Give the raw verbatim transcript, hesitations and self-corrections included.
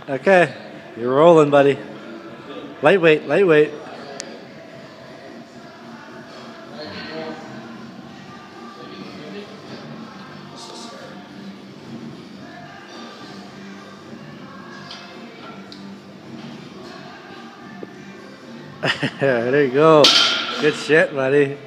Okay, you're rolling, buddy. Lightweight, lightweight. There you go. Good shit, buddy.